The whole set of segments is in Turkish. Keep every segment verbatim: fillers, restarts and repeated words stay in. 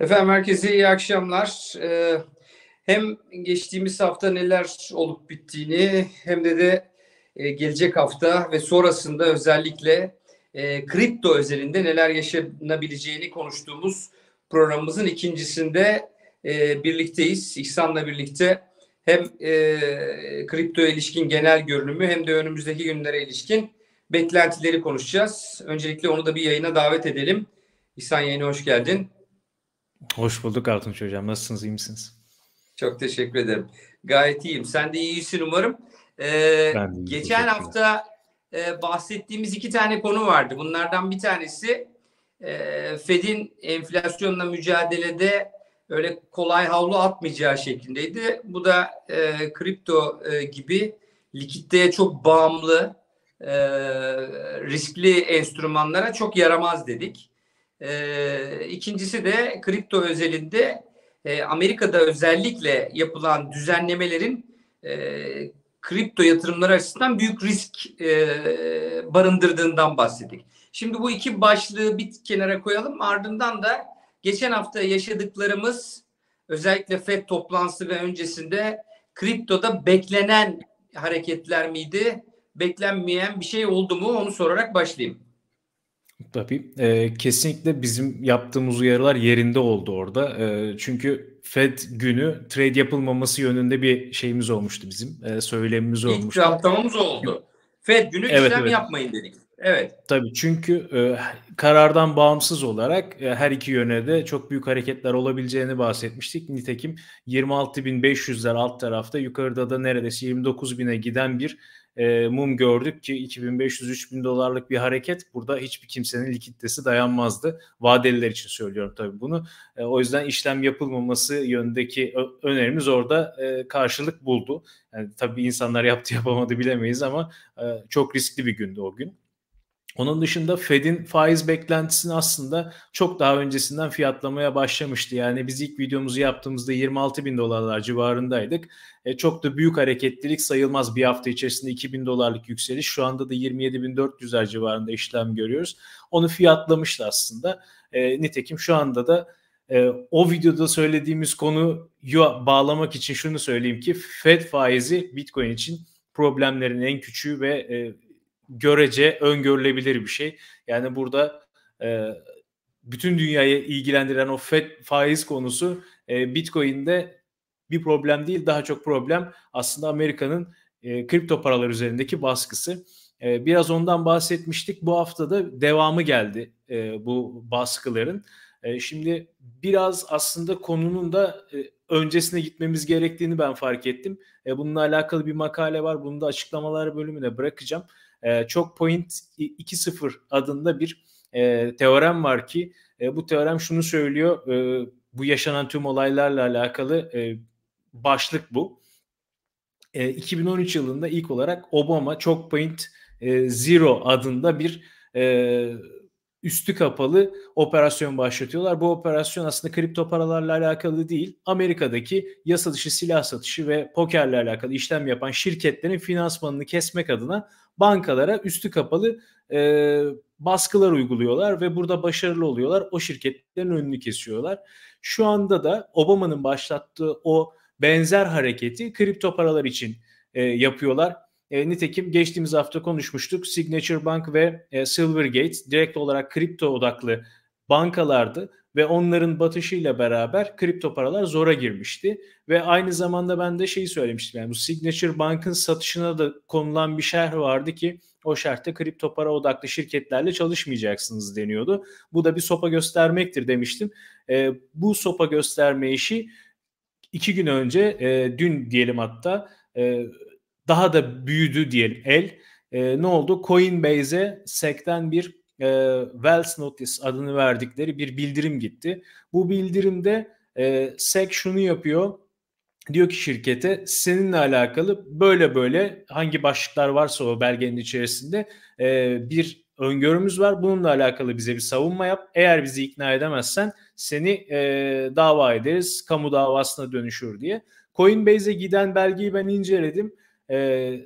Efendim herkese iyi akşamlar. Ee, hem geçtiğimiz hafta neler olup bittiğini hem de de e, gelecek hafta ve sonrasında özellikle e, kripto özelinde neler yaşanabileceğini konuştuğumuz programımızın ikincisinde e, birlikteyiz. İhsan'la birlikte hem e, kriptoya ilişkin genel görünümü hem de önümüzdeki günlere ilişkin beklentileri konuşacağız. Öncelikle onu da bir yayına davet edelim. İhsan, yayına hoş geldin. Hoş bulduk Altunç Hocam. Nasılsınız, iyi misiniz? Çok teşekkür ederim. Gayet iyiyim. Sen de iyisin umarım. Ee, Ben de iyiyim, geçen hafta e, bahsettiğimiz iki tane konu vardı. Bunlardan bir tanesi e, Fed'in enflasyonla mücadelede öyle kolay havlu atmayacağı şeklindeydi. Bu da e, kripto e, gibi likiditeye çok bağımlı e, riskli enstrümanlara çok yaramaz dedik. E, ikincisi de kripto özelinde e, Amerika'da özellikle yapılan düzenlemelerin e, kripto yatırımları açısından büyük risk e, barındırdığından bahsettik. Şimdi bu iki başlığı bir kenara koyalım. Ardından da geçen hafta yaşadıklarımız, özellikle Fed toplantısı ve öncesinde kriptoda beklenen hareketler miydi? Beklenmeyen bir şey oldu mu? Onu sorarak başlayayım. Tabii. E, kesinlikle bizim yaptığımız uyarılar yerinde oldu orada. E, çünkü Fed günü trade yapılmaması yönünde bir şeyimiz olmuştu bizim. E, söylemimiz İlk olmuştu. raptamız oldu. Fed günü Evet, işlem evet. yapmayın dedik. Evet. Tabii, çünkü e, karardan bağımsız olarak e, her iki yöne de çok büyük hareketler olabileceğini bahsetmiştik. Nitekim yirmi altı bin beş yüzler alt tarafta, yukarıda da neredeyse yirmi dokuz bine giden bir e, mum gördük ki iki bin beş yüz üç bin dolarlık bir hareket. Burada hiçbir kimsenin likiditesi dayanmazdı. Vadeliler için söylüyorum tabii bunu. E, o yüzden işlem yapılmaması yönündeki ö- önerimiz orada e, karşılık buldu. Yani tabii insanlar yaptı yapamadı bilemeyiz ama e, çok riskli bir gündü o gün. Onun dışında Fed'in faiz beklentisini aslında çok daha öncesinden fiyatlamaya başlamıştı. Yani biz ilk videomuzu yaptığımızda yirmi altı bin dolarlar civarındaydık. E, çok da büyük hareketlilik sayılmaz bir hafta içerisinde iki bin dolarlık yükseliş. Şu anda da yirmi yedi bin dört yüzler civarında işlem görüyoruz. Onu fiyatlamıştı aslında. E, nitekim şu anda da e, o videoda söylediğimiz konuyu bağlamak için şunu söyleyeyim ki Fed faizi Bitcoin için problemlerin en küçüğü ve e, görece öngörülebilir bir şey. Yani burada e, bütün dünyayı ilgilendiren o Fed faiz konusu e, Bitcoin'de bir problem değil, daha çok problem aslında Amerika'nın e, kripto paralar üzerindeki baskısı. E, biraz ondan bahsetmiştik. Bu hafta da devamı geldi e, bu baskıların. E, şimdi biraz aslında konunun da e, öncesine gitmemiz gerektiğini ben fark ettim. E, bununla alakalı bir makale var. Bunu da açıklamalar bölümüne bırakacağım. E, çok point iki sıfır adında bir e, teorem var ki e, bu teorem şunu söylüyor. E, bu yaşanan tüm olaylarla alakalı e, başlık bu. E, iki bin on üç yılında ilk olarak Obama çok point e, zero adında bir e, üstü kapalı operasyon başlatıyorlar. Bu operasyon aslında kripto paralarla alakalı değil. Amerika'daki yasa dışı silah satışı ve pokerle alakalı işlem yapan şirketlerin finansmanını kesmek adına bankalara üstü kapalı e, baskılar uyguluyorlar ve burada başarılı oluyorlar. O şirketlerin önünü kesiyorlar. Şu anda da Obama'nın başlattığı o benzer hareketi kripto paralar için e, yapıyorlar. E, nitekim geçtiğimiz hafta konuşmuştuk. Signature Bank ve e, Silvergate direkt olarak kripto odaklı bankalardı ve onların batışıyla beraber kripto paralar zora girmişti. Ve aynı zamanda ben de şeyi söylemiştim. Yani bu Signature Bank'ın satışına da konulan bir şerh vardı ki o şerhte kripto para odaklı şirketlerle çalışmayacaksınız deniyordu. Bu da bir sopa göstermektir demiştim. E, bu sopa gösterme işi iki gün önce, e, dün diyelim hatta, e, daha da büyüdü diyelim el. E, ne oldu? Coinbase'e S E C'ten bir e, Wells Notice adını verdikleri bir bildirim gitti. Bu bildirimde e, S E C şunu yapıyor. Diyor ki şirkete, seninle alakalı böyle böyle hangi başlıklar varsa o belgenin içerisinde e, bir öngörümüz var. Bununla alakalı bize bir savunma yap. Eğer bizi ikna edemezsen seni e, dava ederiz. Kamu davasına dönüşür diye. Coinbase'e giden belgeyi ben inceledim. E,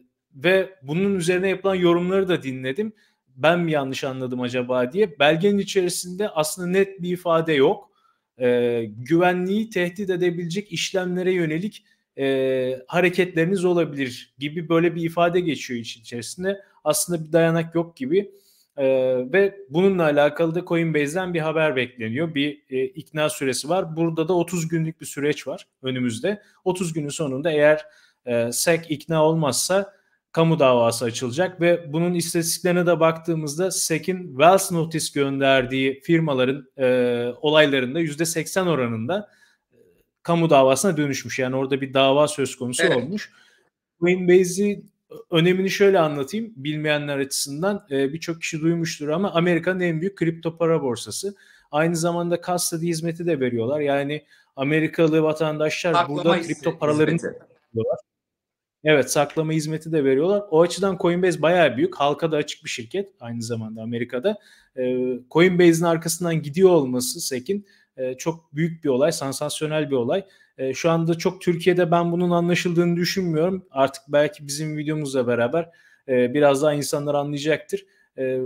ve bunun üzerine yapılan yorumları da dinledim. Ben mi yanlış anladım acaba diye. Belgenin içerisinde aslında net bir ifade yok. e, güvenliği tehdit edebilecek işlemlere yönelik e, hareketleriniz olabilir gibi böyle bir ifade geçiyor için içerisinde. Aslında bir dayanak yok gibi. Ee, ve bununla alakalı da Coinbase'den bir haber bekleniyor. Bir e, ikna süresi var. Burada da otuz günlük bir süreç var önümüzde. otuz günün sonunda eğer e, S E C ikna olmazsa kamu davası açılacak ve bunun istatistiklerine de baktığımızda S E C'in Wells Notice gönderdiği firmaların e, olaylarında yüzde seksen oranında e, kamu davasına dönüşmüş. Yani orada bir dava söz konusu Evet. olmuş. Coinbase'i önemini şöyle anlatayım bilmeyenler açısından. E, birçok kişi duymuştur ama Amerika'nın en büyük kripto para borsası. Aynı zamanda custody hizmeti de veriyorlar. Yani Amerikalı vatandaşlar Saklama burada kripto paralarını veriyorlar. Evet, saklama hizmeti de veriyorlar. O açıdan Coinbase bayağı büyük. Halka da açık bir şirket aynı zamanda Amerika'da. E, Coinbase'in arkasından gidiyor olması S E C'in e, çok büyük bir olay, sansasyonel bir olay. E, şu anda çok Türkiye'de ben bunun anlaşıldığını düşünmüyorum. Artık belki bizim videomuzla beraber e, biraz daha insanlar anlayacaktır. E,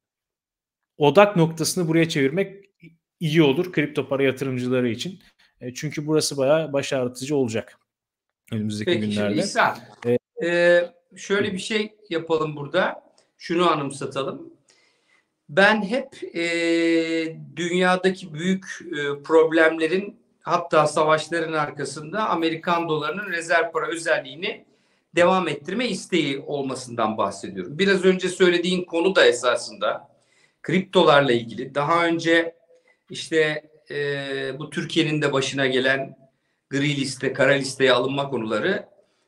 odak noktasını buraya çevirmek iyi olur kripto para yatırımcıları için. E, çünkü burası bayağı baş ağrıtıcı olacak önümüzdeki Peki şimdi günlerde. İhsan, E, e, şöyle bir şey yapalım burada. Şunu anımsatalım. Ben hep e, dünyadaki büyük e, problemlerin, hatta savaşların arkasında Amerikan dolarının rezerv para özelliğini devam ettirme isteği olmasından bahsediyorum. Biraz önce söylediğin konu da esasında kriptolarla ilgili. Daha önce işte e, bu Türkiye'nin de başına gelen gri liste, kara listeye alınma konuları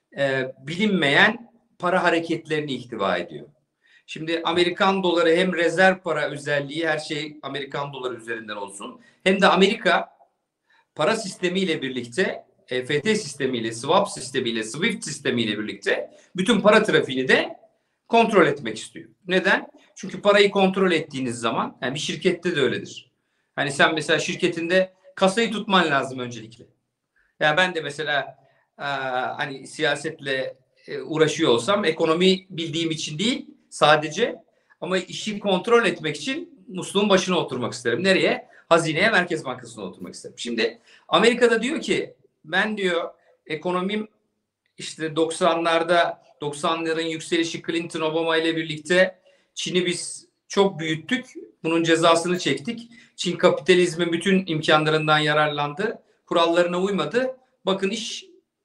e, bilinmeyen para hareketlerini ihtiva ediyor. Şimdi Amerikan doları hem rezerv para özelliği, her şey Amerikan doları üzerinden olsun, hem de Amerika para sistemiyle birlikte, E F T sistemiyle, swap sistemiyle, Swift sistemiyle birlikte bütün para trafiğini de kontrol etmek istiyor. Neden? Çünkü parayı kontrol ettiğiniz zaman, yani bir şirkette de öyledir. Hani sen mesela şirketinde kasayı tutman lazım öncelikle. Yani ben de mesela e, hani siyasetle e, uğraşıyor olsam, ekonomi bildiğim için değil sadece, ama işi kontrol etmek için musluğun başına oturmak isterim. Nereye? Hazineye, Merkez Bankası'na oturmak isterim. Şimdi Amerika'da diyor ki, ben diyor ekonomim işte doksanlarda doksanların yükselişi, Clinton Obama ile birlikte Çin'i biz çok büyüttük. Bunun cezasını çektik. Çin kapitalizmin bütün imkanlarından yararlandı. Kurallarına uymadı. Bakın iş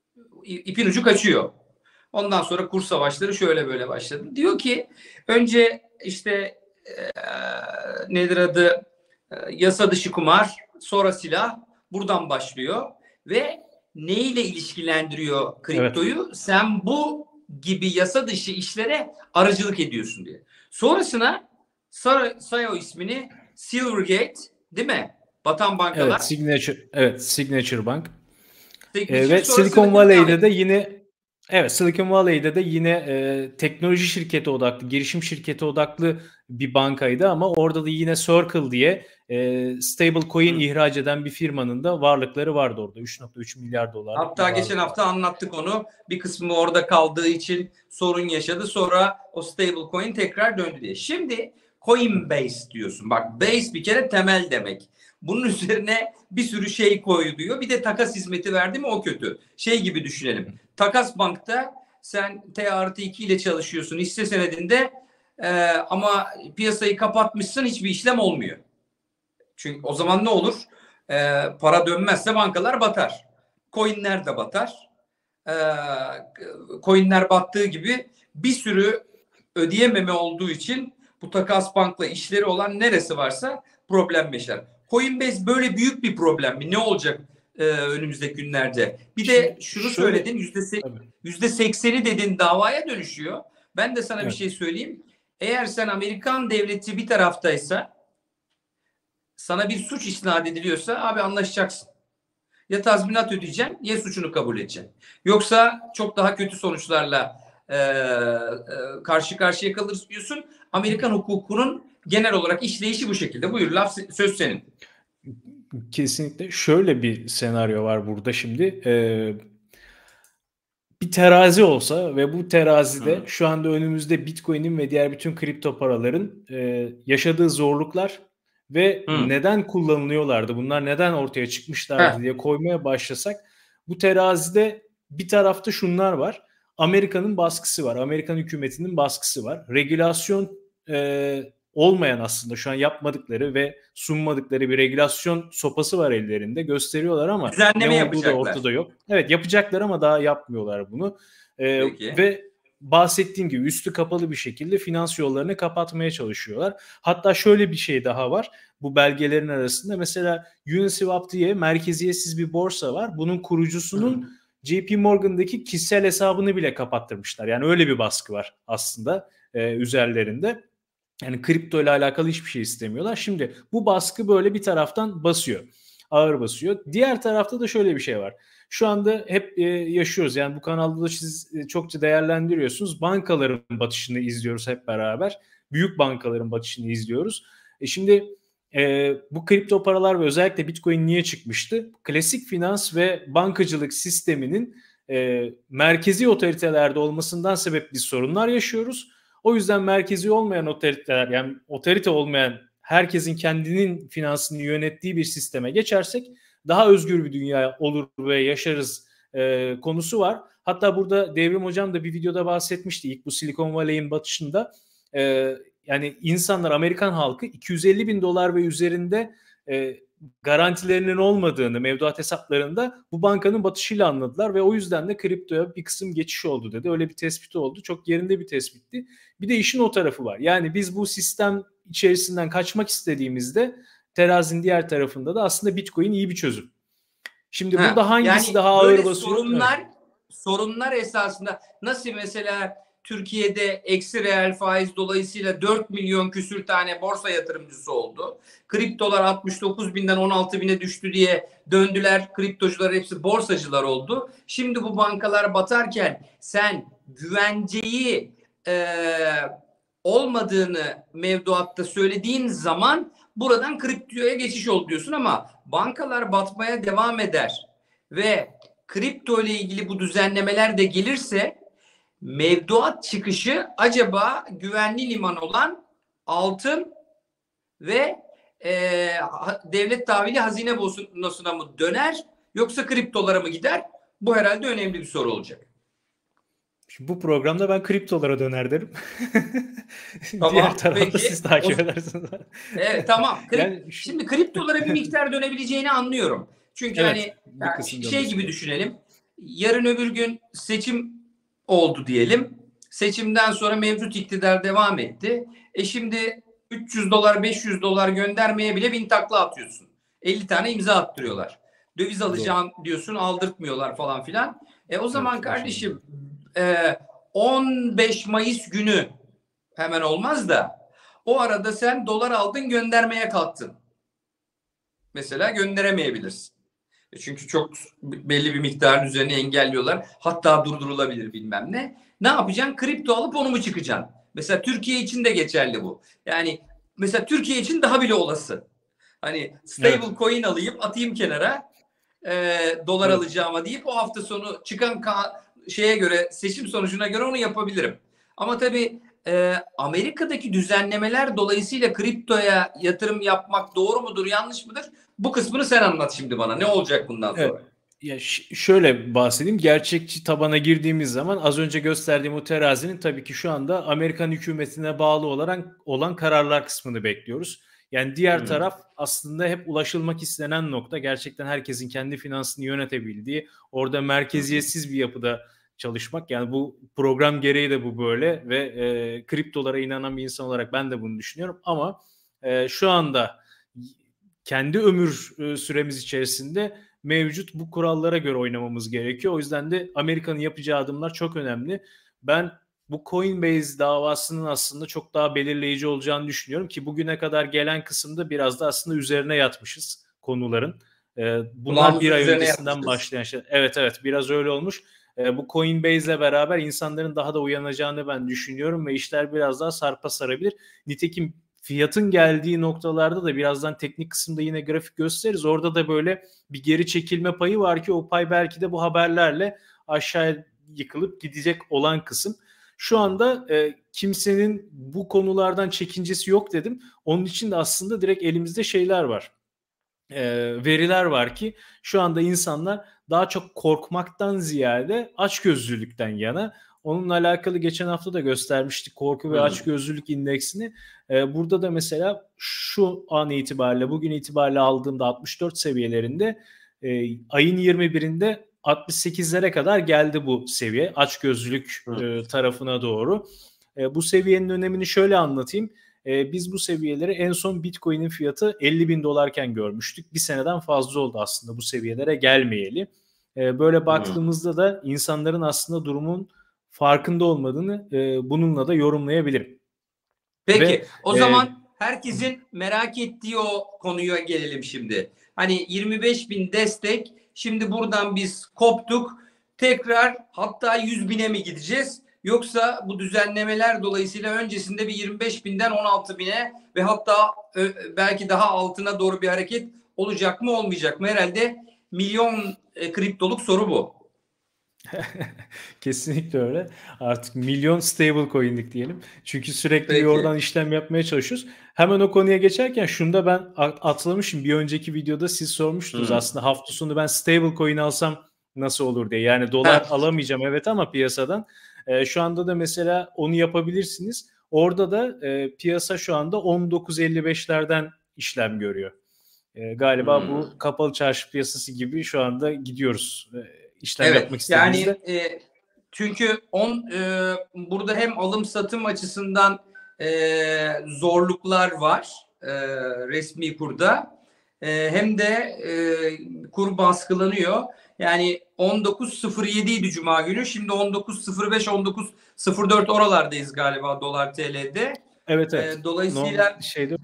ipin ucu kaçıyor. Ondan sonra kur savaşları şöyle böyle başladı. Diyor ki önce işte e, nedir adı e, yasa dışı kumar, sonra silah, buradan başlıyor ve neyle ilişkilendiriyor kriptoyu? Evet. Sen bu gibi yasa dışı işlere aracılık ediyorsun diye. Sonrasına say o ismini, Silvergate, değil mi? Batan bankalar. Evet, Signature, evet, Signature Bank. Signature, e, ve Silicon Valley'de de yine evet Silicon Valley'de de yine e, teknoloji şirketi odaklı, girişim şirketi odaklı bir bankaydı ama orada da yine Circle diye e, stable coin Hı. ihraç eden bir firmanın da varlıkları vardı orada. üç nokta üç milyar dolar. Hatta geçen hafta anlattık onu. Bir kısmı orada kaldığı için sorun yaşadı. Sonra o stable coin tekrar döndü diye. Şimdi Coinbase diyorsun. Bak, base bir kere temel demek. Bunun üzerine bir sürü şey koyu diyor. Bir de takas hizmeti verdi mi o kötü. Şey gibi düşünelim. Takas bankta sen T artı iki ile çalışıyorsun hisse senedinde e, ama piyasayı kapatmışsın, hiçbir işlem olmuyor. Çünkü o zaman ne olur? E, para dönmezse bankalar batar. Coinler de batar. E, coinler battığı gibi bir sürü ödeyememe olduğu için bu takas bankla işleri olan neresi varsa problem yaşar. Coinbase böyle büyük bir problem mi? Ne olacak e, önümüzdeki günlerde? Bir de şunu Şöyle, söyledin, yüzde sekseni dedin davaya dönüşüyor. Ben de sana evet. bir şey söyleyeyim. Eğer sen Amerikan devleti bir taraftaysa, sana bir suç isnat ediliyorsa abi anlaşacaksın. Ya tazminat ödeyeceksin ya suçunu kabul edeceksin. Yoksa çok daha kötü sonuçlarla e, e, karşı karşıya kalıyorsun. Amerikan hukukunun genel olarak işleyişi bu şekilde. Buyur, laf söz senin. Kesinlikle şöyle bir senaryo var burada şimdi. Ee, bir terazi olsa ve bu terazide Hı. şu anda önümüzde Bitcoin'in ve diğer bütün kripto paraların e, yaşadığı zorluklar ve Hı. neden kullanılıyorlardı, bunlar neden ortaya çıkmışlardı Heh. diye koymaya başlasak, bu terazide bir tarafta şunlar var. Amerika'nın baskısı var. Amerikan hükümetinin baskısı var. Regülasyon e, olmayan, aslında şu an yapmadıkları ve sunmadıkları bir regülasyon sopası var ellerinde. Gösteriyorlar ama ne Düzenleme olduğu da yapacaklar. ortada yok. Evet, yapacaklar ama daha yapmıyorlar bunu. E, Peki. ve bahsettiğim gibi üstü kapalı bir şekilde finans yollarını kapatmaya çalışıyorlar. Hatta şöyle bir şey daha var bu belgelerin arasında. Mesela Uniswap diye merkeziyetsiz bir borsa var. Bunun kurucusunun Hı. J P Morgan'daki kişisel hesabını bile kapattırmışlar. Yani öyle bir baskı var aslında e, üzerlerinde. Yani kripto ile alakalı hiçbir şey istemiyorlar. Şimdi bu baskı böyle bir taraftan basıyor. Ağır basıyor. Diğer tarafta da şöyle bir şey var. Şu anda hep e, yaşıyoruz. Yani bu kanalda da siz e, çokça değerlendiriyorsunuz. Bankaların batışını izliyoruz hep beraber. Büyük bankaların batışını izliyoruz. E şimdi e, bu kripto paralar ve özellikle Bitcoin niye çıkmıştı? Klasik finans ve bankacılık sisteminin e, merkezi otoritelerde olmasından sebep biz sorunlar yaşıyoruz. O yüzden merkezi olmayan otoriteler, yani otorite olmayan, herkesin kendinin finansını yönettiği bir sisteme geçersek daha özgür bir dünya olur ve yaşarız e, konusu var. Hatta burada Devrim Hocam da bir videoda bahsetmişti ilk bu Silicon Valley'in batışında. E, yani insanlar, Amerikan halkı iki yüz elli bin dolar ve üzerinde e, garantilerinin olmadığını mevduat hesaplarında bu bankanın batışıyla anladılar ve o yüzden de kriptoya bir kısım geçiş oldu dedi. Öyle bir tespit oldu. Çok yerinde bir tespitti. Bir de işin o tarafı var. Yani biz bu sistem içerisinden kaçmak istediğimizde terazinin diğer tarafında da aslında Bitcoin iyi bir çözüm. Şimdi Ha, burada hangisi yani daha ağır böyle basıyor? sorunlar Evet. sorunlar esasında nasıl mesela Türkiye'de eksi reel faiz dolayısıyla dört milyon küsür tane borsa yatırımcısı oldu. Kriptolar altmış dokuz binden on altı bine düştü diye döndüler. Kriptocular hepsi borsacılar oldu. Şimdi bu bankalar batarken sen güvenceyi e, olmadığını mevduatta söylediğin zaman buradan kriptoya geçiş oldu diyorsun ama bankalar batmaya devam eder ve kripto ile ilgili bu düzenlemeler de gelirse mevduat çıkışı acaba güvenli liman olan altın ve e, devlet tahvili hazine bonosuna mı döner yoksa kriptolara mı gider? Bu herhalde önemli bir soru olacak. Şimdi bu programda ben kriptolara döner derim. Diğer Tamam, tarafta peki. siz O, takip edersiniz. evet, tamam. Krip, Yani şu, şimdi kriptolara bir miktar dönebileceğini anlıyorum. Çünkü evet, hani bir yani kısım şey dönmesi gibi gerekiyor. düşünelim. Yarın öbür gün seçim oldu diyelim. Seçimden sonra mevcut iktidar devam etti. E şimdi üç yüz dolar beş yüz dolar göndermeye bile bin takla atıyorsun. elli tane imza attırıyorlar. Döviz Doğru. alacağım diyorsun, aldırtmıyorlar falan filan. E o zaman Evet, yaşandı. kardeşim e, on beş Mayıs günü hemen olmaz da o arada sen dolar aldın göndermeye kalktın. Mesela gönderemeyebilirsin. E çünkü çok belli bir miktarın üzerine engelliyorlar. Hatta durdurulabilir bilmem ne. Ne yapacaksın? Kripto alıp onu mu çıkacaksın? Mesela Türkiye için de geçerli bu. Yani mesela Türkiye için daha bile olası. Hani Evet. stable coin alayım atayım kenara e, dolar Evet. alacağıma deyip o hafta sonu çıkan şeye göre seçim sonucuna göre onu yapabilirim. Ama tabii e, Amerika'daki düzenlemeler dolayısıyla kriptoya yatırım yapmak doğru mudur yanlış mıdır? Bu kısmını sen anlat şimdi bana. Ne olacak bundan Evet. sonra? Ya ş- şöyle bahsedeyim. Gerçekçi tabana girdiğimiz zaman az önce gösterdiğim o terazinin tabii ki şu anda Amerikan hükümetine bağlı olan olan kararlar kısmını bekliyoruz. Yani diğer Hı. taraf aslında hep ulaşılmak istenen nokta. Gerçekten herkesin kendi finansını yönetebildiği, orada Hı hı. merkeziyetsiz bir yapıda çalışmak. Yani bu program gereği de bu böyle ve e, kriptolara inanan bir insan olarak ben de bunu düşünüyorum. Ama e, şu anda kendi ömür e, süremiz içerisinde mevcut bu kurallara göre oynamamız gerekiyor. O yüzden de Amerika'nın yapacağı adımlar çok önemli. Ben bu Coinbase davasının aslında çok daha belirleyici olacağını düşünüyorum ki bugüne kadar gelen kısımda biraz da aslında üzerine yatmışız konuların. Ee, bunlar bir Kulağımızın ay üzerine öncesinden yatmışız. başlayan şey. Evet, evet, biraz öyle olmuş. Ee, bu Coinbase ile beraber insanların daha da uyanacağını ben düşünüyorum ve işler biraz daha sarpa sarabilir. Nitekim fiyatın geldiği noktalarda da birazdan teknik kısımda yine grafik gösteririz. Orada da böyle bir geri çekilme payı var ki o pay belki de bu haberlerle aşağıya yıkılıp gidecek olan kısım. Şu anda e, kimsenin bu konulardan çekincesi yok dedim. Onun için de aslında direkt elimizde şeyler var. E, veriler var ki şu anda insanlar daha çok korkmaktan ziyade açgözlülükten yana. Onunla alakalı geçen hafta da göstermiştik korku ve Hmm. açgözlülük indeksini. Ee, burada da mesela şu an itibariyle, bugün itibariyle aldığımda altmış dört seviyelerinde, e, ayın yirmi birinde altmış sekizlere kadar geldi bu seviye açgözlülük Hmm. e, tarafına doğru. E, bu seviyenin önemini şöyle anlatayım. E, biz bu seviyeleri en son Bitcoin'in fiyatı elli bin dolarken görmüştük. Bir seneden fazla oldu aslında bu seviyelere gelmeyeli. E, böyle Hmm. baktığımızda da insanların aslında durumun farkında olmadığını e, bununla da yorumlayabilirim. Peki Ve o e, zaman herkesin merak ettiği o konuya gelelim şimdi. Hani yirmi beş bin destek, şimdi buradan biz koptuk, tekrar hatta yüz bine mi gideceğiz? Yoksa bu düzenlemeler dolayısıyla öncesinde bir yirmi beş binden on altı bine ve hatta belki daha altına doğru bir hareket olacak mı olmayacak mı? Herhalde milyon e, kriptoluk soru bu. Kesinlikle öyle. Artık milyon stable coin'lik diyelim. Çünkü sürekli bir Peki. oradan işlem yapmaya çalışıyoruz. Hemen o konuya geçerken şunu da ben atlamışım. Bir önceki videoda siz sormuştunuz. Hmm. Aslında hafta sonu ben stable coin alsam nasıl olur diye. Yani dolar Heh. alamayacağım evet ama piyasadan. E, şu anda da mesela onu yapabilirsiniz. Orada da e, piyasa şu anda on dokuz elli beşlerden işlem görüyor. E, galiba Hmm. bu kapalı çarşı piyasası gibi şu anda gidiyoruz. E, işlem Evet, yapmak yani istediğinizde. e, çünkü on e, burada hem alım satım açısından e, zorluklar var e, resmi kurda, e, hem de e, kur baskılanıyor. Yani on dokuz sıfır yedi idi Cuma günü, şimdi on dokuz sıfır beş on dokuz sıfır dört oralardayız galiba dolar T L'de. Evet E, evet. Normal dolayısıyla şeyde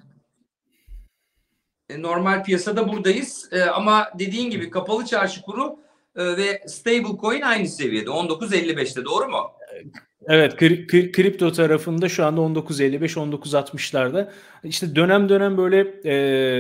e, normal piyasada buradayız. E, ama dediğin gibi kapalı çarşı kuru e, ve stable coin aynı seviyede on dokuz elli beşte, doğru mu? evet kri, kri, kripto tarafında şu anda on dokuz elli beş on dokuz altmışlarda. İşte dönem dönem böyle e,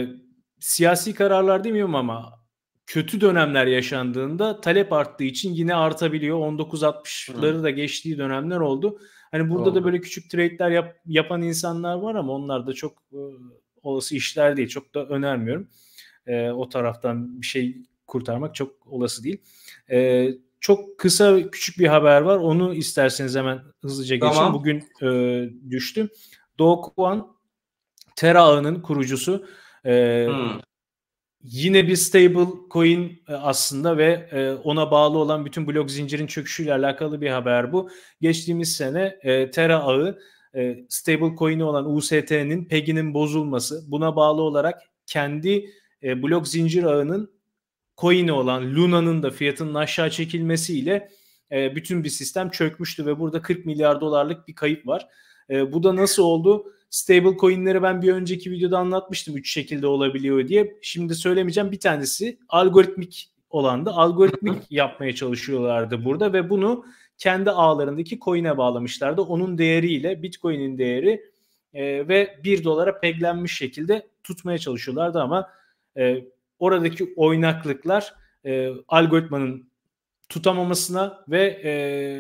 siyasi kararlar demiyorum ama kötü dönemler yaşandığında talep arttığı için yine artabiliyor. on dokuz altmışları da geçtiği dönemler oldu. Hani burada Oldu. da böyle küçük trade'ler yap, yapan insanlar var ama onlar da çok e, olası işler değil. Çok da önermiyorum. E, o taraftan bir şey kurtarmak çok olası değil. E, çok kısa küçük bir haber var. Onu isterseniz hemen hızlıca geçeyim. Tamam. Bugün e, düştü. Do Kwon, Terra ağının kurucusu. E, Hmm. Yine bir stable coin aslında ve ona bağlı olan bütün blok zincirin çöküşüyle alakalı bir haber bu. Geçtiğimiz sene Terra ağı stable coin'i olan U S T'nin P E G'nin bozulması, buna bağlı olarak kendi blok zincir ağının coin'i olan Luna'nın da fiyatının aşağı çekilmesiyle bütün bir sistem çökmüştü ve burada kırk milyar dolarlık bir kayıp var. Bu da nasıl oldu? Stable coin'leri ben bir önceki videoda anlatmıştım üç şekilde olabiliyor diye. Şimdi söylemeyeceğim. Bir tanesi algoritmik olandı. Algoritmik yapmaya çalışıyorlardı burada ve bunu kendi ağlarındaki coin'e bağlamışlardı. Onun değeriyle Bitcoin'in değeri e, ve bir dolara peglenmiş şekilde tutmaya çalışıyorlardı ama e, oradaki oynaklıklar e, algoritmanın tutamamasına ve e,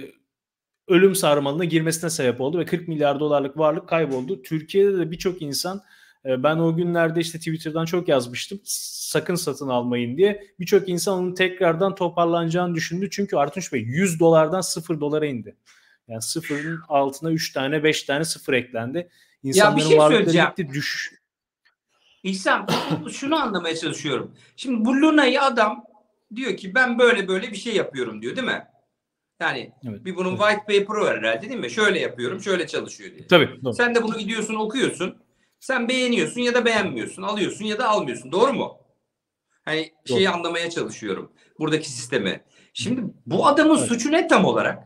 ölüm sarmalına girmesine sebep oldu ve kırk milyar dolarlık varlık kayboldu. Türkiye'de de birçok insan, ben o günlerde işte Twitter'dan çok yazmıştım sakın satın almayın diye. Birçok insan onun tekrardan toparlanacağını düşündü. Çünkü Artunç Bey yüz dolardan sıfır dolara indi. Yani sıfırın altına üç tane beş tane sıfır eklendi. Ya bir İnsanların şey varlıkları söyleyeceğim. gitti düş. İhsan, bu, bu, şunu anlamaya çalışıyorum. Şimdi bu Luna'yı adam diyor ki ben böyle böyle bir şey yapıyorum diyor, değil mi? Yani Evet, bir bunun evet. white paper'ı var herhalde, değil mi? Şöyle yapıyorum, şöyle çalışıyor diye. Tabii. Doğru. Sen de bunu gidiyorsun okuyorsun. Sen beğeniyorsun ya da beğenmiyorsun. Alıyorsun ya da almıyorsun. Doğru mu? Hani şeyi Doğru. anlamaya çalışıyorum. Buradaki sistemi. Şimdi bu adamın Evet. suçu ne tam olarak?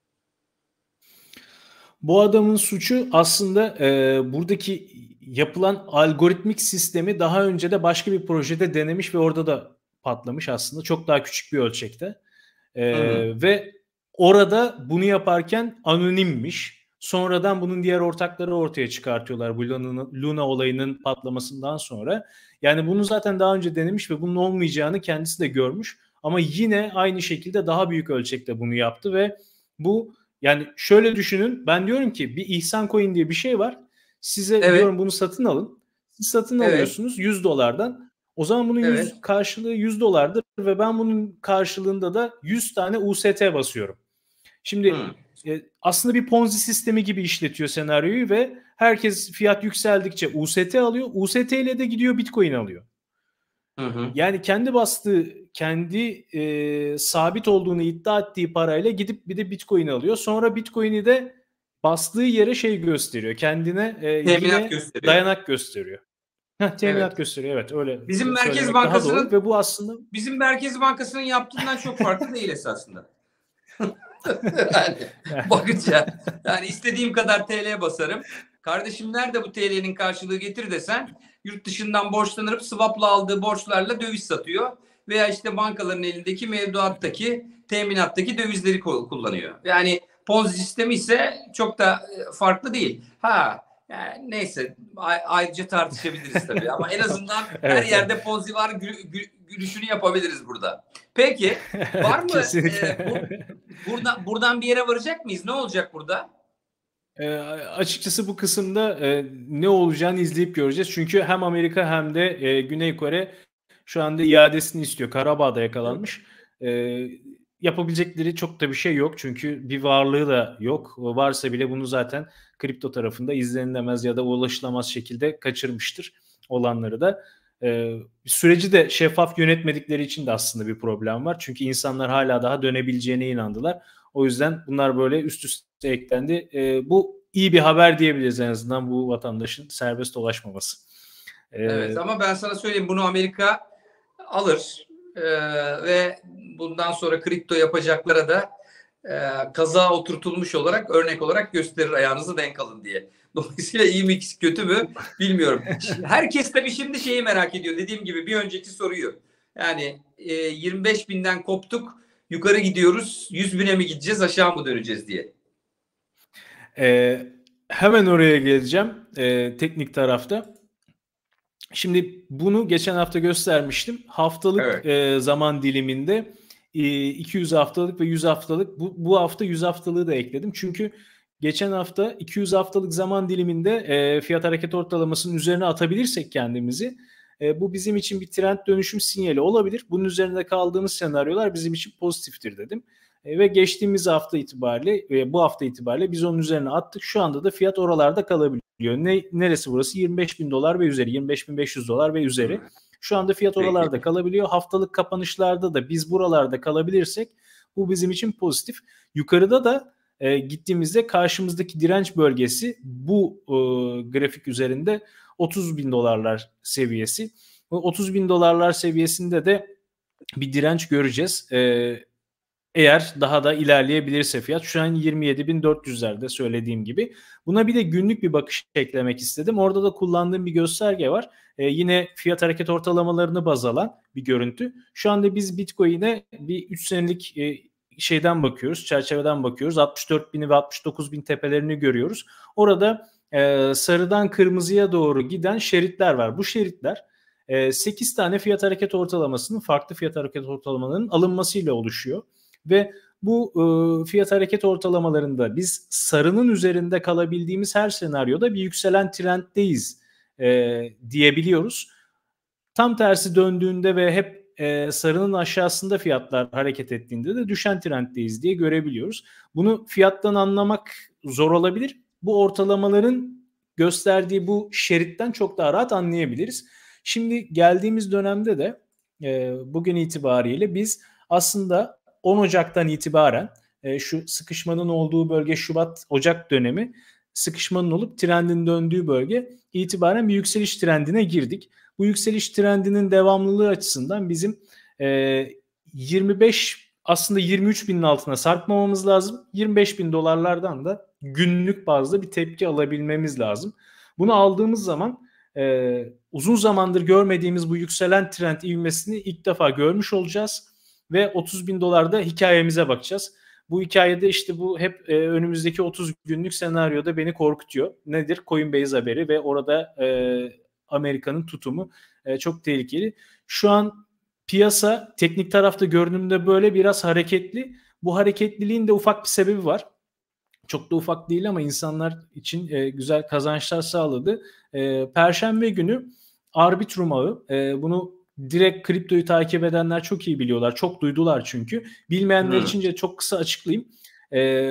Bu adamın suçu aslında e, buradaki yapılan algoritmik sistemi daha önce de başka bir projede denemiş ve orada da patlamış aslında. Çok daha küçük bir ölçekte. E, Hmm. ve orada bunu yaparken anonimmiş. Sonradan bunun diğer ortakları ortaya çıkartıyorlar bu Luna, Luna olayının patlamasından sonra. Yani bunu zaten daha önce denemiş ve bunun olmayacağını kendisi de görmüş. Ama yine aynı şekilde daha büyük ölçekte bunu yaptı ve bu Yani şöyle düşünün, ben diyorum ki bir İhsan Coin diye bir şey var. Size Evet. diyorum bunu satın alın. Siz satın Evet. alıyorsunuz yüz dolardan. O zaman bunun Evet. yüz karşılığı yüz dolardır ve ben bunun karşılığında da yüz tane U S T basıyorum. Şimdi Hmm. e, aslında bir Ponzi sistemi gibi işletiyor senaryoyu ve herkes fiyat yükseldikçe U S T alıyor. U S T ile de gidiyor Bitcoin alıyor. Hı hı. Yani kendi bastığı, kendi e, sabit olduğunu iddia ettiği parayla gidip bir de Bitcoin alıyor. Sonra Bitcoin'i de bastığı yere şey gösteriyor. Kendine e, Teminat yine gösteriyor. dayanak gösteriyor. Heh, teminat Evet. gösteriyor. Evet, öyle Bizim Merkez söylemek daha doğru Bankası'nın ve bu aslında bizim Merkez Bankası'nın yaptığından çok farklı değil esasında. Yani bakınca yani istediğim kadar T L basarım. Kardeşim nerede bu T L'nin karşılığı getir desen yurt dışından borçlanıp swap'la aldığı borçlarla döviz satıyor. Veya işte bankaların elindeki mevduattaki teminattaki dövizleri kullanıyor. Yani Ponzi sistemi ise çok da farklı değil. Ha yani neyse ayrıca tartışabiliriz tabii ama en azından her evet, evet. yerde Ponzi var gülüşünü yapabiliriz burada. Peki var Evet, mı e, bu, kesinlikle. buradan buradan bir yere varacak mıyız? Ne olacak burada? E, açıkçası bu kısımda e, ne olacağını izleyip göreceğiz. Çünkü hem Amerika hem de e, Güney Kore şu anda iadesini istiyor. Karabağ'da yakalanmış. E, yapabilecekleri çok da bir şey yok. Çünkü bir varlığı da yok. Varsa bile bunu zaten kripto tarafında izlenilemez ya da ulaşılamaz şekilde kaçırmıştır olanları da. E, süreci de şeffaf yönetmedikleri için de aslında bir problem var. Çünkü insanlar hala daha dönebileceğine inandılar. O yüzden bunlar böyle üst üste eklendi. E, bu iyi bir haber diyebiliriz en azından bu vatandaşın serbest dolaşmaması. E, Evet ama ben sana söyleyeyim bunu Amerika alır ee, ve bundan sonra kripto yapacaklara da e, kaza oturtulmuş olarak örnek olarak gösterir ayağınızı denk alın diye. Dolayısıyla iyi mi kötü mü bilmiyorum. Herkes tabii şimdi şeyi merak ediyor. Dediğim gibi bir önceki soruyu. Yani e, yirmi beş binden koptuk yukarı gidiyoruz. yüz bine mi gideceğiz aşağı mı döneceğiz diye. e, hemen oraya geleceğim e, teknik tarafta. Şimdi bunu geçen hafta göstermiştim. Haftalık Evet. e, zaman diliminde e, iki yüz haftalık ve yüz haftalık bu, bu hafta yüz haftalığı da ekledim. Çünkü geçen hafta iki yüz haftalık zaman diliminde e, fiyat hareket ortalamasının üzerine atabilirsek kendimizi e, bu bizim için bir trend dönüşüm sinyali olabilir. Bunun üzerinde kaldığımız senaryolar bizim için pozitiftir dedim. E, ve geçtiğimiz hafta itibariyle ve bu hafta itibariyle biz onun üzerine attık. Şu anda da fiyat oralarda kalabiliyor. Ne, neresi burası? yirmi beş bin dolar ve üzeri. yirmi beş bin beş yüz dolar ve üzeri. Şu anda fiyat oralarda Peki. kalabiliyor. Haftalık kapanışlarda da biz buralarda kalabilirsek bu bizim için pozitif. Yukarıda da e, gittiğimizde karşımızdaki direnç bölgesi bu e, grafik üzerinde otuz bin dolarlar seviyesi. otuz bin dolarlar seviyesinde de bir direnç göreceğiz. E, eğer daha da ilerleyebilirse fiyat şu an yirmi yedi bin dört yüzlerde söylediğim gibi. Buna bir de günlük bir bakış eklemek istedim. Orada da kullandığım bir gösterge var. Ee, yine fiyat hareket ortalamalarını baz alan bir görüntü. Şu anda biz Bitcoin'e bir üç senelik e, şeyden bakıyoruz, çerçeveden bakıyoruz. altmış dört bini ve altmış dokuz bin tepelerini görüyoruz. Orada e, sarıdan kırmızıya doğru giden şeritler var. Bu şeritler e, sekiz tane fiyat hareket ortalamasının, farklı fiyat hareket ortalamalarının alınmasıyla oluşuyor. Ve bu e, fiyat hareket ortalamalarında biz sarının üzerinde kalabildiğimiz her senaryoda bir yükselen trenddeyiz e, diyebiliyoruz. Tam tersi döndüğünde ve hep e, sarının aşağısında fiyatlar hareket ettiğinde de düşen trenddeyiz diye görebiliyoruz. Bunu fiyattan anlamak zor olabilir. Bu ortalamaların gösterdiği bu şeritten çok daha rahat anlayabiliriz. Şimdi geldiğimiz dönemde de e, bugün itibariyle biz aslında on Ocak'tan itibaren e, şu sıkışmanın olduğu bölge Şubat-Ocak dönemi sıkışmanın olup trendin döndüğü bölge itibaren bir yükseliş trendine girdik. Bu yükseliş trendinin devamlılığı açısından bizim e, yirmi beş aslında yirmi üç binin altına sarkmamamız lazım. yirmi beş bin dolarlardan da günlük bazda bir tepki alabilmemiz lazım. Bunu aldığımız zaman e, uzun zamandır görmediğimiz bu yükselen trend ivmesini ilk defa görmüş olacağız. Ve otuz bin dolarda hikayemize bakacağız. Bu hikayede işte bu hep e, önümüzdeki otuz günlük senaryoda beni korkutuyor. Nedir? Coinbase haberi ve orada e, Amerika'nın tutumu e, çok tehlikeli. Şu an piyasa teknik tarafta görünümde böyle biraz hareketli. Bu hareketliliğin de ufak bir sebebi var. Çok da ufak değil ama insanlar için e, güzel kazançlar sağladı. E, Perşembe günü Arbitrum ağı, e, bunu direkt kriptoyu takip edenler çok iyi biliyorlar. Çok duydular çünkü. Bilmeyenler Hmm. için de çok kısa açıklayayım. E,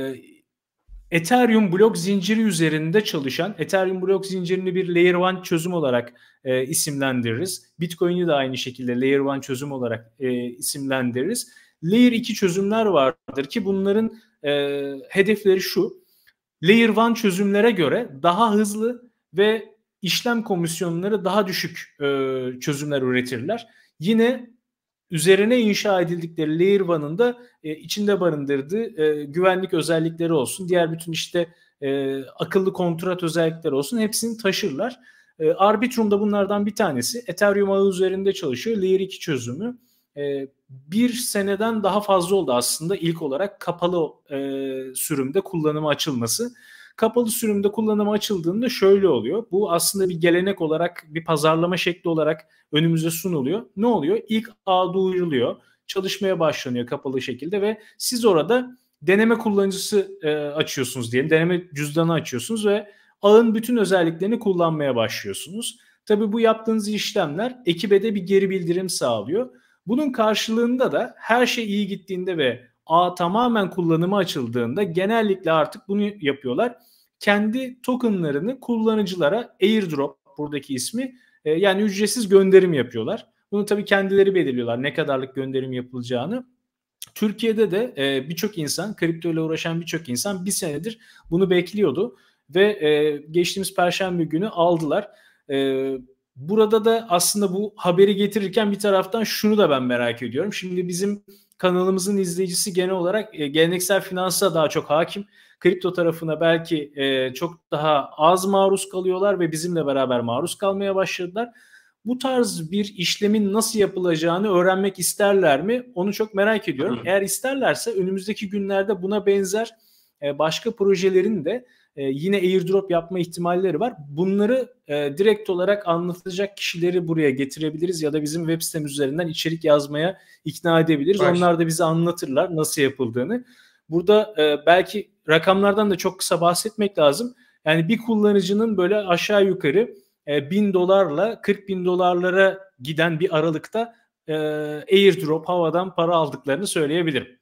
Ethereum blok zinciri üzerinde çalışan, Ethereum blok zincirini bir Layer bir çözüm olarak e, isimlendiririz. Bitcoin'i de aynı şekilde Layer bir çözüm olarak e, isimlendiririz. Layer iki çözümler vardır ki bunların e, hedefleri şu: Layer bir çözümlere göre daha hızlı ve işlem komisyonları daha düşük e, çözümler üretirler. Yine üzerine inşa edildikleri Layer bir'ın da e, içinde barındırdığı e, güvenlik özellikleri olsun, diğer bütün işte e, akıllı kontrat özellikleri olsun, hepsini taşırlar. E, Arbitrum da bunlardan bir tanesi. Ethereum ağı üzerinde çalışıyor. Layer iki çözümü. E, bir seneden daha fazla oldu aslında ilk olarak kapalı e, sürümde kullanıma açılması. Kapalı sürümde kullanıma açıldığında şöyle oluyor. Bu aslında bir gelenek olarak, bir pazarlama şekli olarak önümüze sunuluyor. Ne oluyor? İlk ağ duyuruluyor. Çalışmaya başlanıyor kapalı şekilde ve siz orada deneme kullanıcısı e, açıyorsunuz diyelim. Deneme cüzdanı açıyorsunuz ve ağın bütün özelliklerini kullanmaya başlıyorsunuz. Tabii bu yaptığınız işlemler ekibe de bir geri bildirim sağlıyor. Bunun karşılığında da her şey iyi gittiğinde ve ağ tamamen kullanıma açıldığında genellikle artık bunu yapıyorlar. Kendi tokenlarını kullanıcılara airdrop, buradaki ismi, e, yani ücretsiz gönderim yapıyorlar. Bunu tabii kendileri belirliyorlar ne kadarlık gönderim yapılacağını. Türkiye'de de e, birçok insan, kripto ile uğraşan birçok insan bir senedir bunu bekliyordu ve e, geçtiğimiz Perşembe günü aldılar. E, burada da aslında bu haberi getirirken bir taraftan şunu da ben merak ediyorum. Şimdi bizim kanalımızın izleyicisi genel olarak e, geleneksel finansa daha çok hakim. Kripto tarafına belki e, çok daha az maruz kalıyorlar ve bizimle beraber maruz kalmaya başladılar. Bu tarz bir işlemin nasıl yapılacağını öğrenmek isterler mi? Onu çok merak ediyorum. Hı. Eğer isterlerse önümüzdeki günlerde buna benzer e, başka projelerin de e, yine airdrop yapma ihtimalleri var. Bunları e, direkt olarak anlatacak kişileri buraya getirebiliriz ya da bizim web sitemiz üzerinden içerik yazmaya ikna edebiliriz. Baş. Onlar da bize anlatırlar nasıl yapıldığını. Burada e, belki rakamlardan da çok kısa bahsetmek lazım. Yani bir kullanıcının böyle aşağı yukarı bin dolarla kırk bin dolarlara giden bir aralıkta e, airdrop, havadan para aldıklarını söyleyebilirim.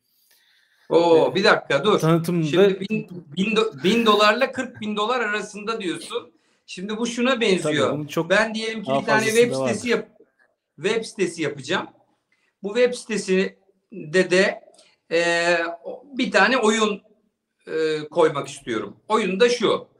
Oo, bir dakika dur. Tanıtımda... Şimdi bin, bin, do, bin dolarla kırk bin dolar arasında diyorsun. Şimdi bu şuna benziyor. Çok ben diyelim ki bir tane web sitesi yap, web sitesi yapacağım. Bu web sitesinde de e, bir tane oyun e, koymak istiyorum. Oyun da şu.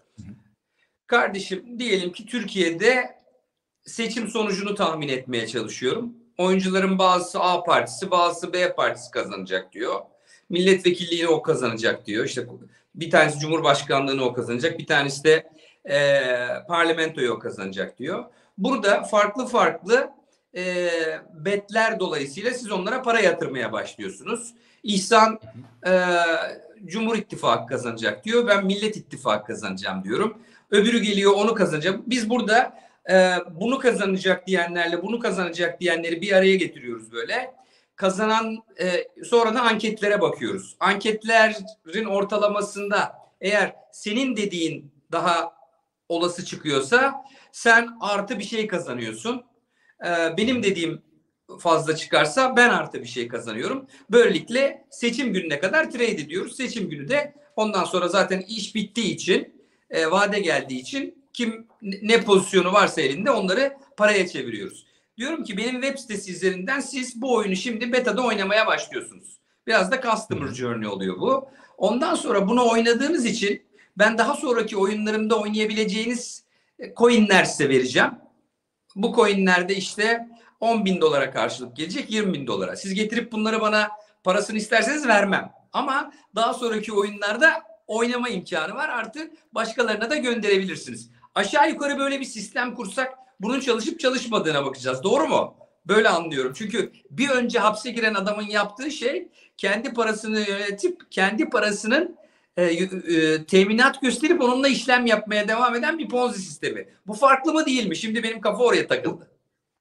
Kardeşim diyelim ki Türkiye'de seçim sonucunu tahmin etmeye çalışıyorum. Oyuncuların bazısı A partisi, bazısı B partisi kazanacak diyor. Milletvekilliğini o kazanacak diyor. İşte bir tanesi Cumhurbaşkanlığını o kazanacak, bir tanesi de e, parlamentoyu o kazanacak diyor. Burada farklı farklı e, betler dolayısıyla siz onlara para yatırmaya başlıyorsunuz. İhsan e, Cumhur İttifakı kazanacak diyor. Ben Millet İttifakı kazanacağım diyorum. Öbürü geliyor onu kazanacak. Biz burada e, bunu kazanacak diyenlerle bunu kazanacak diyenleri bir araya getiriyoruz böyle. Kazanan e, sonra da anketlere bakıyoruz. Anketlerin ortalamasında eğer senin dediğin daha olası çıkıyorsa sen artı bir şey kazanıyorsun. E, benim dediğim fazla çıkarsa ben artı bir şey kazanıyorum. Böylelikle seçim gününe kadar trade ediyoruz. Seçim günü de ondan sonra zaten iş bittiği için, e, vade geldiği için kim ne pozisyonu varsa elinde onları paraya çeviriyoruz. Diyorum ki benim web sitesi üzerinden siz bu oyunu şimdi beta'da oynamaya başlıyorsunuz. Biraz da customer journey oluyor bu. Ondan sonra bunu oynadığınız için ben daha sonraki oyunlarımda oynayabileceğiniz coinler size vereceğim. Bu coinlerde işte on bin dolara karşılık gelecek, yirmi bin dolara. Siz getirip bunları bana parasını isterseniz vermem. Ama daha sonraki oyunlarda oynama imkanı var. Artı başkalarına da gönderebilirsiniz. Aşağı yukarı böyle bir sistem kursak bunun çalışıp çalışmadığına bakacağız. Doğru mu? Böyle anlıyorum. Çünkü bir önce hapse giren adamın yaptığı şey kendi parasını yönetip kendi parasının e, e, teminat gösterip onunla işlem yapmaya devam eden bir Ponzi sistemi. Bu farklı mı değil mi? Şimdi benim kafa oraya takıldı.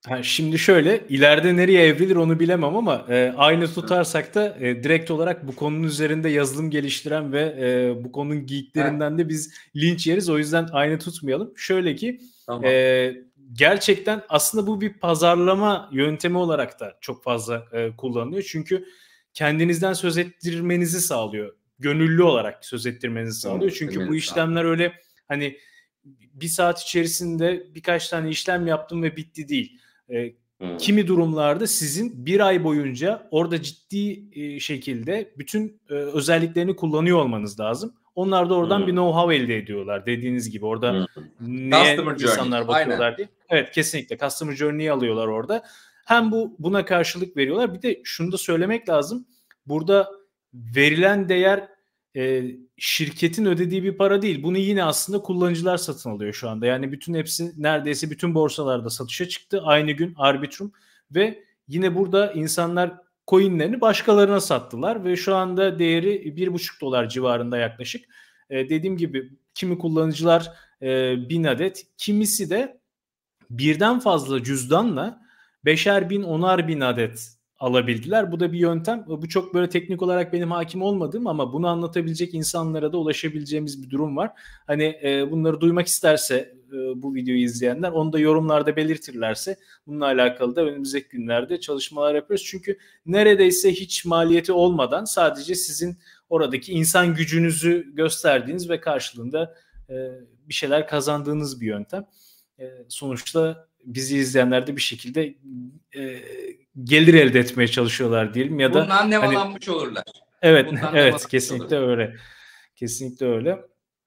Ha, şimdi şöyle, ileride nereye evrilir onu bilemem ama e, aynı tutarsak da e, direkt olarak bu konunun üzerinde yazılım geliştiren ve e, bu konunun geeklerinden de biz linç yeriz. O yüzden aynı tutmayalım. Şöyle ki Tamam. e, gerçekten aslında bu bir pazarlama yöntemi olarak da çok fazla e, kullanılıyor. Çünkü kendinizden söz ettirmenizi sağlıyor. Gönüllü olarak söz ettirmenizi sağlıyor. Çünkü bu işlemler öyle hani bir saat içerisinde birkaç tane işlem yaptım ve bitti değil. E, hmm. Kimi durumlarda sizin bir ay boyunca orada ciddi e, şekilde bütün e, özelliklerini kullanıyor olmanız lazım. Onlar da oradan hmm. bir know-how elde ediyorlar. Dediğiniz gibi orada hmm. neye Customer insanlar journey. Bakıyorlar Aynen. Diye. Evet, kesinlikle. Customer Journey'yi alıyorlar orada. Hem bu buna karşılık veriyorlar. Bir de şunu da söylemek lazım. Burada verilen değer e, şirketin ödediği bir para değil. Bunu yine aslında kullanıcılar satın alıyor şu anda. Yani bütün hepsi neredeyse bütün borsalarda satışa çıktı. Aynı gün Arbitrum ve yine burada insanlar coinlerini başkalarına sattılar ve şu anda değeri bir buçuk dolar civarında yaklaşık. E, dediğim gibi kimi kullanıcılar e, bin adet, kimisi de birden fazla cüzdanla beşer bin, onar bin adet alabildiler. Bu da bir yöntem. Bu çok böyle teknik olarak benim hakim olmadığım ama bunu anlatabilecek insanlara da ulaşabileceğimiz bir durum var. Hani e, bunları duymak isterse e, bu videoyu izleyenler onu da yorumlarda belirtirlerse bununla alakalı da önümüzdeki günlerde çalışmalar yapıyoruz. Çünkü neredeyse hiç maliyeti olmadan sadece sizin oradaki insan gücünüzü gösterdiğiniz ve karşılığında e, bir şeyler kazandığınız bir yöntem. E, sonuçta bizi izleyenler de bir şekilde e, gelir elde etmeye çalışıyorlar diyelim ya da bundan nemalanmış hani, olurlar. Evet, bundan evet kesinlikle olurlar. Öyle. Kesinlikle öyle.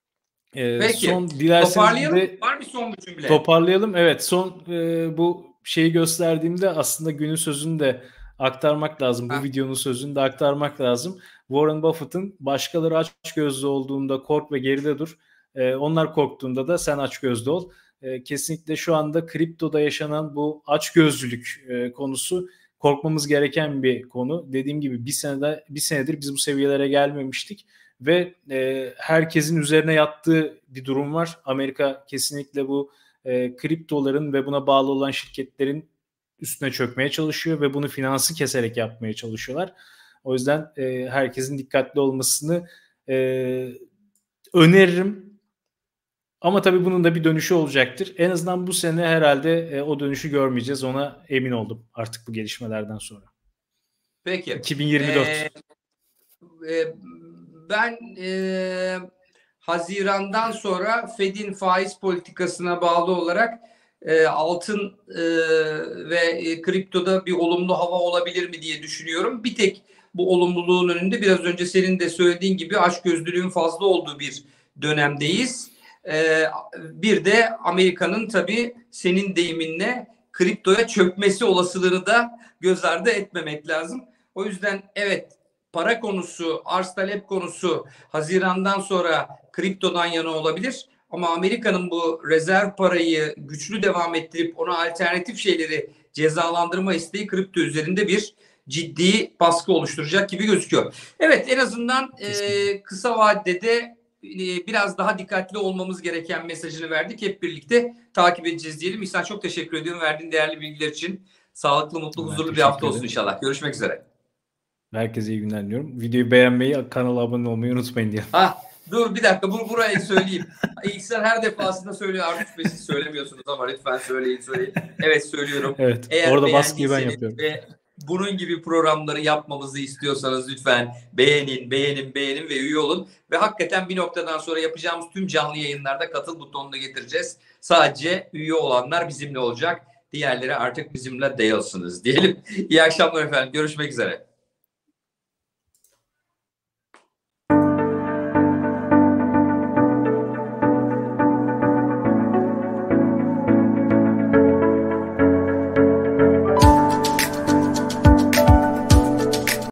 Ee, Peki. Son toparlayalım. De, Var mı son bir cümle? Toparlayalım. Evet, son e, bu şeyi gösterdiğimde aslında günün sözünü de aktarmak lazım. Ha. Bu videonun sözünü de aktarmak lazım. Warren Buffett'ın başkaları açgözlü olduğunda kork ve geride dur. E, onlar korktuğunda da sen açgözlü ol. E, kesinlikle şu anda kriptoda yaşanan bu açgözlülük e, konusu korkmamız gereken bir konu. Dediğim gibi bir senede bir senedir biz bu seviyelere gelmemiştik ve e, herkesin üzerine yattığı bir durum var. Amerika kesinlikle bu e, kriptoların ve buna bağlı olan şirketlerin üstüne çökmeye çalışıyor ve bunu finansı keserek yapmaya çalışıyorlar. O yüzden e, herkesin dikkatli olmasını e, öneririm. Ama tabii bunun da bir dönüşü olacaktır. En azından bu sene herhalde e, o dönüşü görmeyeceğiz. Ona emin oldum artık bu gelişmelerden sonra. Peki. iki bin yirmi dört. Ee, e, ben e, Haziran'dan sonra Fed'in faiz politikasına bağlı olarak e, altın e, ve e, kriptoda bir olumlu hava olabilir mi diye düşünüyorum. Bir tek bu olumluluğun önünde biraz önce senin de söylediğin gibi açgözlülüğün fazla olduğu bir dönemdeyiz. Ee, bir de Amerika'nın tabii senin deyiminle kriptoya çökmesi olasılığını da göz ardı etmemek lazım. O yüzden evet, para konusu, arz talep konusu Haziran'dan sonra kriptodan yana olabilir. Ama Amerika'nın bu rezerv parayı güçlü devam ettirip ona alternatif şeyleri cezalandırma isteği kripto üzerinde bir ciddi baskı oluşturacak gibi gözüküyor. Evet, en azından e, kısa vadede biraz daha dikkatli olmamız gereken mesajını verdik. Hep birlikte takip edeceğiz diyelim. İhsan, çok teşekkür ediyorum verdiğin değerli bilgiler için. Sağlıklı, mutlu, ben huzurlu bir hafta olsun inşallah. Görüşmek üzere. Herkese iyi günler diliyorum. Videoyu beğenmeyi, kanala abone olmayı unutmayın diye. Ha, dur bir dakika, bu burayı söyleyeyim. İhsan her defasında söylüyor. Artus Bey, siz söylemiyorsunuz ama lütfen söyleyin söyleyin. Evet, söylüyorum. Evet. Eğer orada baskıyı ben yapıyorum. Ve bunun gibi programları yapmamızı istiyorsanız lütfen beğenin, beğenin, beğenin ve üye olun. Ve hakikaten bir noktadan sonra yapacağımız tüm canlı yayınlarda katıl butonunu getireceğiz. Sadece üye olanlar bizimle olacak. Diğerleri artık bizimle değilsiniz diyelim. İyi akşamlar efendim. Görüşmek üzere.